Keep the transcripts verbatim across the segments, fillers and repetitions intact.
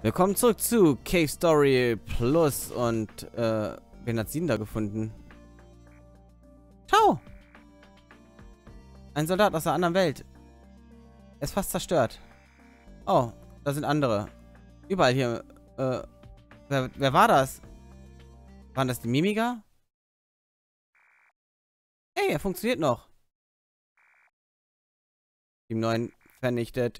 Willkommen zurück zu Cave Story Plus und äh, wen hat Sin da gefunden? Ciao! Ein Soldat aus einer anderen Welt. Er ist fast zerstört. Oh, da sind andere. Überall hier. Äh, wer, wer war das? Waren das die Mimiga? Hey, er funktioniert noch. Team neun vernichtet.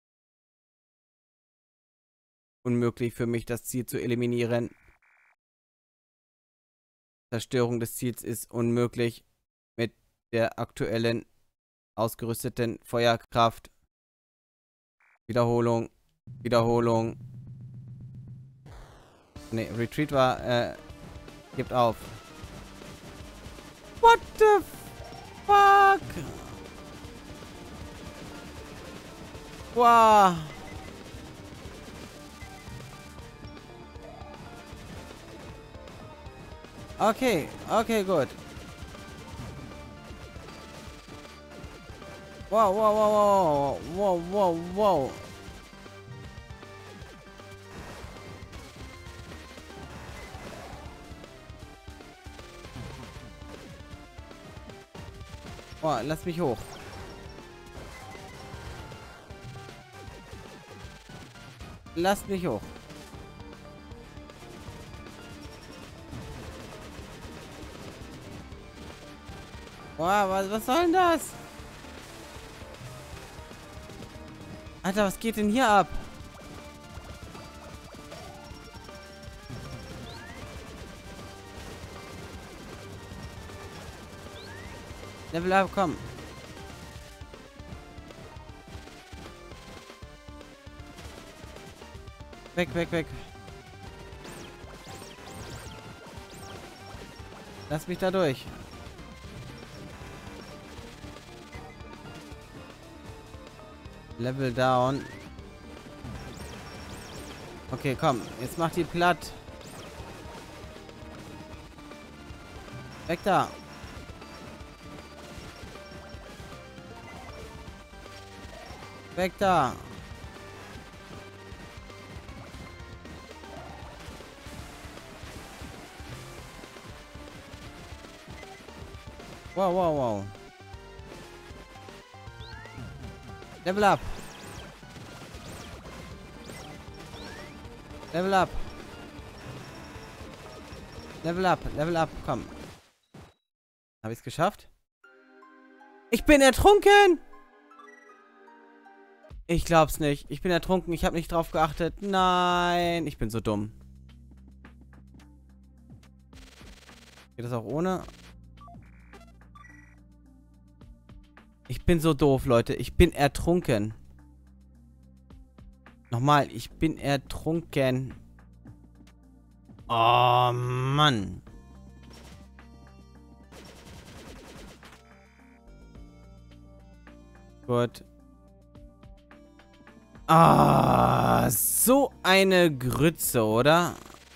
Unmöglich für mich, das Ziel zu eliminieren. Zerstörung des Ziels ist unmöglich mit der aktuellen ausgerüsteten Feuerkraft. Wiederholung. Wiederholung. Ne, Retreat war, äh, gibt auf. What the fuck? Wow. Okay, okay, gut. Wow, wow, wow, wow, wow, wow, wow. Oh, lass mich hoch. Lass mich hoch. Wow, was, was soll denn das? Alter, was geht denn hier ab? Level up, komm. Weg, weg, weg. Lass mich da durch. Level down. Okay, komm. Jetzt mach die platt. Weg da. Weg da. Wow, wow, wow. Level up. Level up. Level up. Level up. Komm. Habe ich es geschafft? Ich bin ertrunken! Ich glaub's nicht. Ich bin ertrunken. Ich habe nicht drauf geachtet. Nein. Ich bin so dumm. Geht das auch ohne? Ich bin so doof, Leute. Ich bin ertrunken. Nochmal, ich bin ertrunken. Oh, Mann. Gut. Ah, so eine Grütze, oder?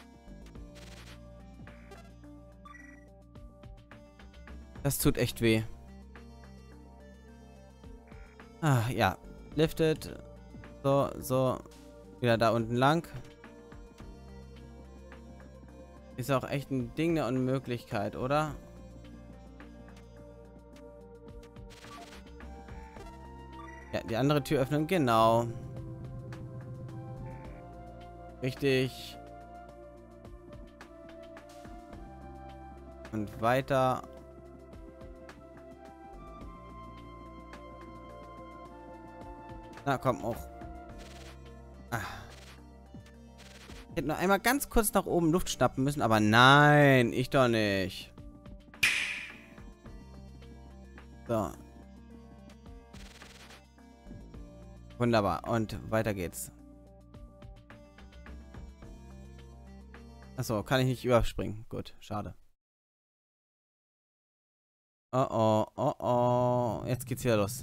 Das tut echt weh. Ah, ja. Liftet. So, so. Wieder da unten lang. Ist auch echt ein Ding der Unmöglichkeit, oder? Ja, die andere Tür öffnen. Genau. Richtig. Und weiter. Na komm, auch. Ah. Ich hätte nur einmal ganz kurz nach oben Luft schnappen müssen, aber nein, ich doch nicht. So. Wunderbar. Und weiter geht's. Achso, kann ich nicht überspringen. Gut, schade. Oh oh, oh oh. Jetzt geht's wieder los.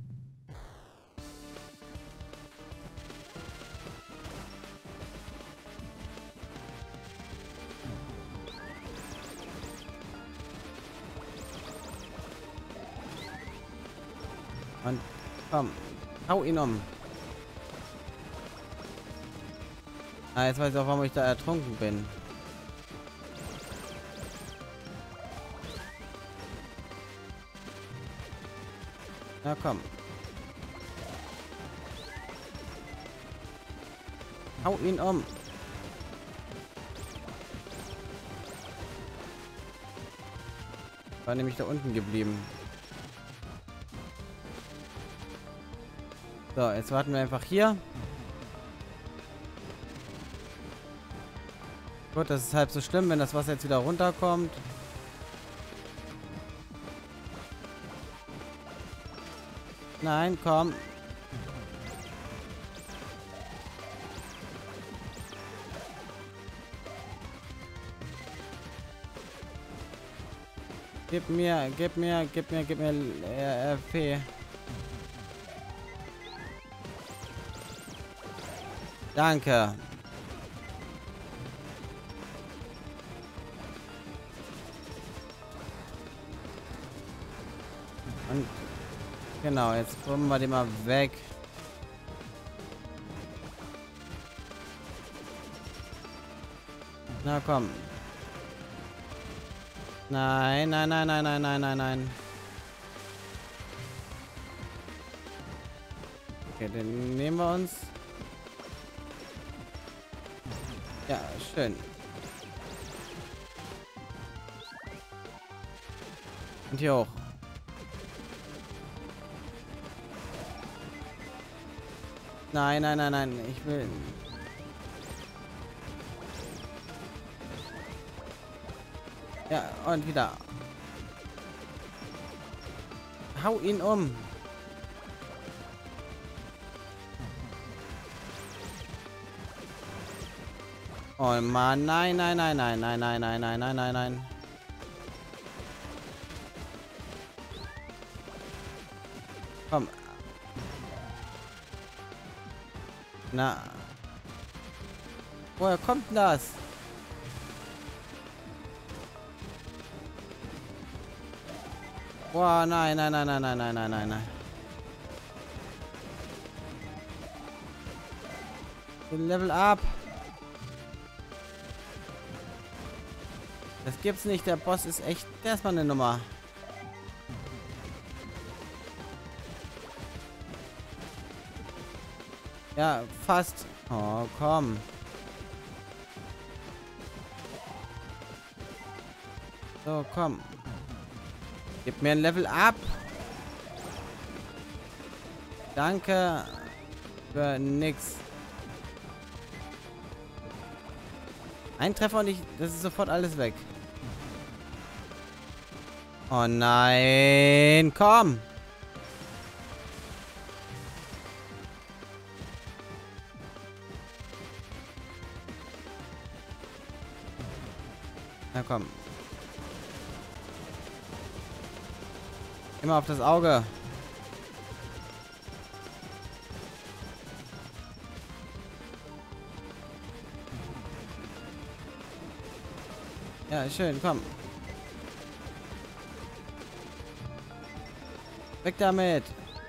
Und komm, hau ihn um. Ah, jetzt weiß ich auch, warum ich da ertrunken bin. Na komm. Hau ihn um. War nämlich da unten geblieben. So, jetzt warten wir einfach hier. Gut, das ist halb so schlimm, wenn das Wasser jetzt wieder runterkommt. Nein, komm. Gib mir, gib mir, gib mir, gib mir äh, R P. Danke. Und genau, jetzt kommen wir den mal weg. Na komm. Nein, nein, nein, nein, nein, nein, nein, nein. Okay, den nehmen wir uns. Ja, schön. Und hier hoch. Nein, nein, nein, nein. Ich will... Ja, und wieder. Hau ihn um. Oh Mann, nein, nein, nein, nein, nein, nein, nein, nein, nein, nein, nein. Komm. Na. Woher kommt denn das? Boah, nein, nein, nein, nein, nein, nein, nein, nein, nein. Level up. Das gibt's nicht. Der Boss ist echt erstmal eine Nummer. Ja, fast. Oh, komm. So, komm. Gib mir ein Level up. Danke für nix. Ein Treffer und ich, das ist sofort alles weg. Oh nein, komm. Na komm. Immer auf das Auge. Ja, schön, komm. Weg damit.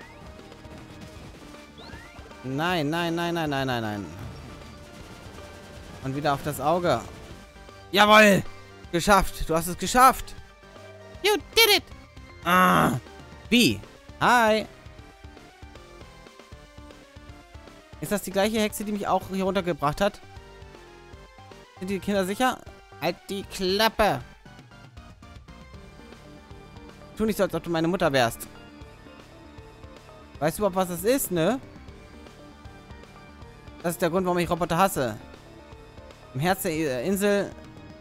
Nein, nein, nein, nein, nein, nein, nein. Und wieder auf das Auge. Jawohl! Geschafft. Du hast es geschafft. You did it. Ah. Wie? Hi. Ist das die gleiche Hexe, die mich auch hier runtergebracht hat? Sind die Kinder sicher? Halt die Klappe. Tu nicht so, als ob du meine Mutter wärst. Weißt du überhaupt, was das ist, ne? Das ist der Grund, warum ich Roboter hasse. Im Herz der Insel...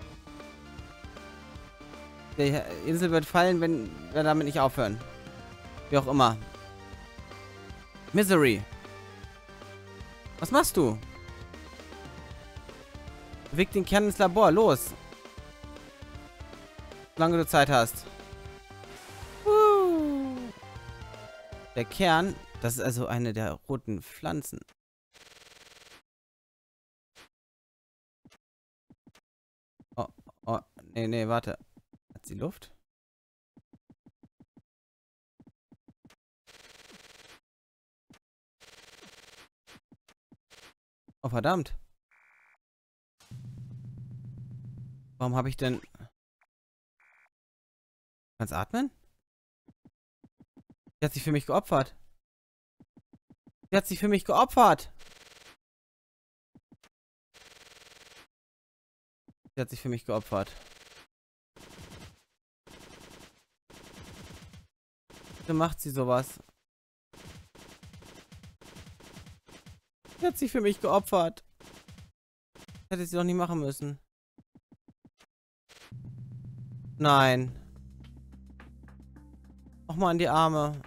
Die Insel wird fallen, wenn wir damit nicht aufhören. Wie auch immer. Misery. Was machst du? Beweg den Kern ins Labor. Los. Solange du Zeit hast. Uh. Der Kern, das ist also eine der roten Pflanzen. Oh, oh, nee, nee, warte. Hat sie Luft? Oh, verdammt. Warum habe ich denn... Kannst atmen? Sie hat sich für mich geopfert. Sie hat sich für mich geopfert. Sie hat sich für mich geopfert. Wieso macht sie sowas? Sie hat sich für mich geopfert. Hätte sie doch nicht machen müssen. Nein. Nochmal an die Arme.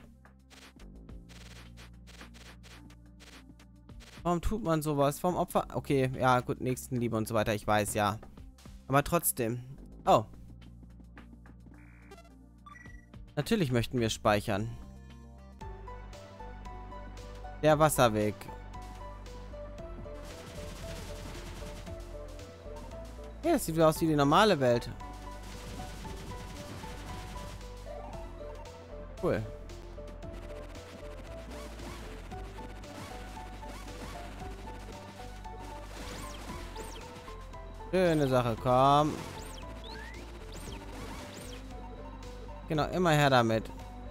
Warum tut man sowas? Warum Opfer? Okay, ja, gut, Nächstenliebe und so weiter, ich weiß, ja. Aber trotzdem. Oh. Natürlich möchten wir speichern. Der Wasserweg. Ja, das sieht wieder aus wie die normale Welt. Cool. Schöne Sache, komm. Genau, immer her damit.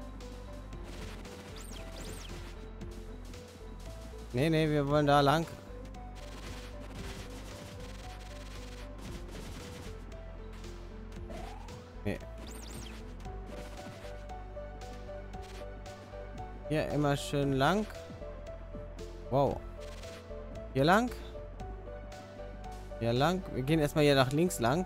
Nee, nee, wir wollen da lang. Nee. Hier immer schön lang. Wow. Hier lang. Hier lang. Wir gehen erstmal hier nach links lang.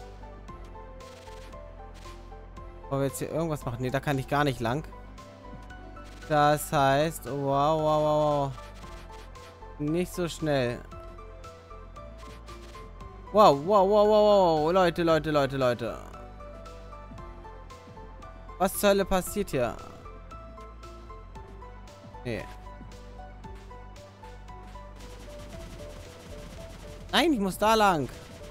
Wollen wir jetzt hier irgendwas machen? Ne, da kann ich gar nicht lang. Das heißt, wow, wow, wow, wow. Nicht so schnell. Wow, wow, wow, wow, wow. Leute, Leute, Leute, Leute. Was zur Hölle passiert hier? Nee. Nein, ich muss da lang.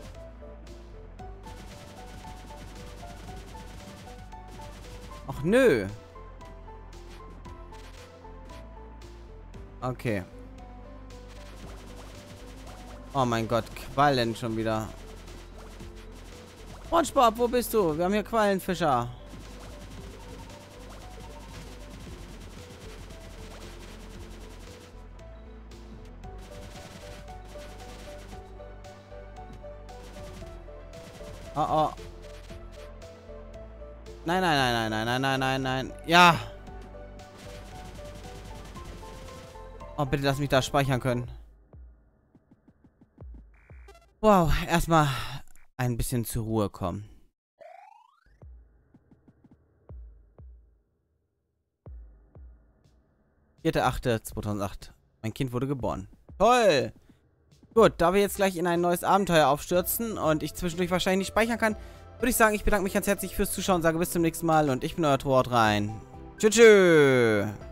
Ach nö. Okay. Oh mein Gott, Quallen schon wieder. SpongeBob, wo bist du? Wir haben hier Quallenfischer. Oh, oh. Nein, nein, nein, nein, nein, nein, nein, nein. Ja. Oh, bitte lass mich da speichern können. Wow, erstmal ein bisschen zur Ruhe kommen. vierter achter zweitausendacht. Mein Kind wurde geboren. Toll! Gut, da wir jetzt gleich in ein neues Abenteuer aufstürzen und ich zwischendurch wahrscheinlich nicht speichern kann, würde ich sagen, ich bedanke mich ganz herzlich fürs Zuschauen, sage bis zum nächsten Mal und ich bin euer Tor rein. Tschüss.